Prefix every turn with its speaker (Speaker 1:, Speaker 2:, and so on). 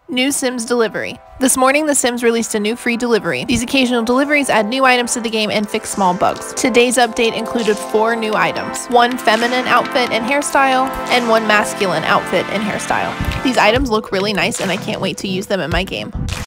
Speaker 1: New Sims delivery. This morning, The Sims released a new free delivery. These occasional deliveries add new items to the game and fix small bugs. Today's update included 4 new items: 1 feminine outfit and hairstyle, and 1 masculine outfit and hairstyle. These items look really nice and I can't wait to use them in my game.